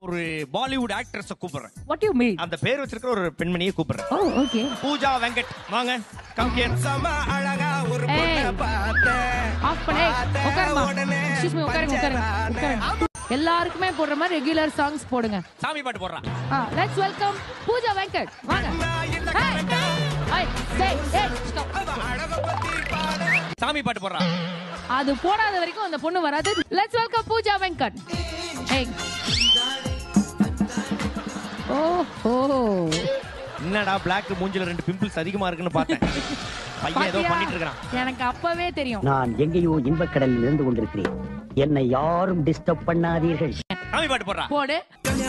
ஒரு பாலிவுட் ஆக்ட்ரஸ் கூப்பிடுறேன். What do you mean? அந்த பேர் வச்சிருக்கிற ஒரு பெண்மணியை கூப்பிடுறேன். Oh, okay. பூஜா வெங்கட் வாங்க. Come here. சம அழகா ஒரு பொண்ண பார்த்தேன். ஆஃப் பண்ணு. உட்காருமா. எக்ஸ்கியூஸ் மீ, உட்காருங்க. எல்லாருக்குமே போடுற மாதிரி ரெகுலர் சாங்ஸ் போடுங்க. சாமி பாட்டு போடுறா. Let's welcome Pooja Venkat. வாங்க. ஹாய். ஸ்டாப். சாமி பாட்டு போடுறா. அது போடாத வரைக்கும் அந்த பொண்ணு வராது. Let's welcome Pooja Venkat. ஏய். ஓஹோ. என்னடா பிளாக் மூஞ்சில 2 பிம்பிள்ஸ் அதிகமா இருக்குன்னு பார்த்தேன். பையன் ஏதோ பண்ணிட்டு இருக்கான். எனக்கு அப்பவே தெரியும். நான் எங்கேயோ இன்பக்கடலில் இருந்து கொண்டிருக்கிறேன். என்னை யாரும் டிஸ்டர்ப் பண்ணாதீர்கள். சாமி பாட்டு போடுறா. போடு.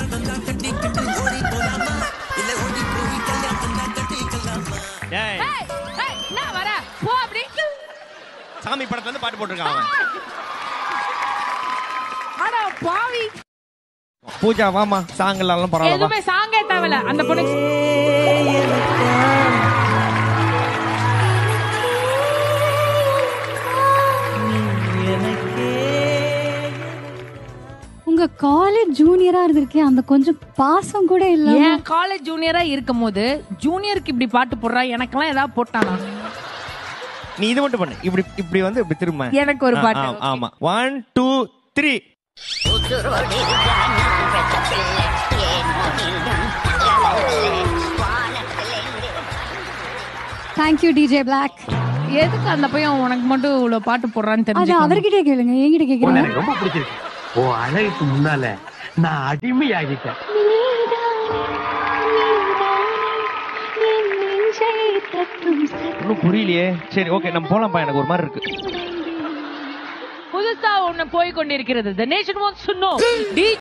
ஏய். ஏய், நான் வர. போ அப்படி. சாமி படத்துல இருந்து பாட்டு போட்டுருக்கான் அவன். அட பாவி. பூஜா வாமா, சாங் எல்லாம் பரவாயில்ல. எதுமே சாங்கே தேவல. அந்த பொண்ணு உங்க காலேஜ் ஜூனியரா இருந்திருக்கேன், அந்த கொஞ்சம் பாசம் கூட இல்ல. ஏன் காலேஜ் ஜூனியரா இருக்கும்போது ஜூனியருக்கு இப்படி பாட்டு போடுறா, எனக்கெல்லாம் ஏதாவது போட்டானா? நீ இது மட்டும் பண்ணு. இப்படி இப்படி வந்து இப்படி திரும்ப. எனக்கு ஒரு பாட்டு. ஆமா. 1 2 3. Thank you DJ Black. எதுக்கு அந்த பையன் உனக்கு மட்டும் இவ்வளவு பாட்டு போடுறான்னு அது தெரிஞ்சு அவர்கிட்ட கேளுங்க, என்கிட்ட கேக்குறீங்க. எனக்கு ரொம்ப பிடிச்சிருக்கு. ஓ அழகுக்கு முன்னால நான் அடிமையாகிட்டேன். ஒன்னும் புரியலையே. சரி ஓகே, நம்ம போலாம்ப்பா. எனக்கு ஒரு மாதிரி இருக்கு. புதுசா ஒண்ணு போய் கொண்டிருக்கிறது. The nation wants to know.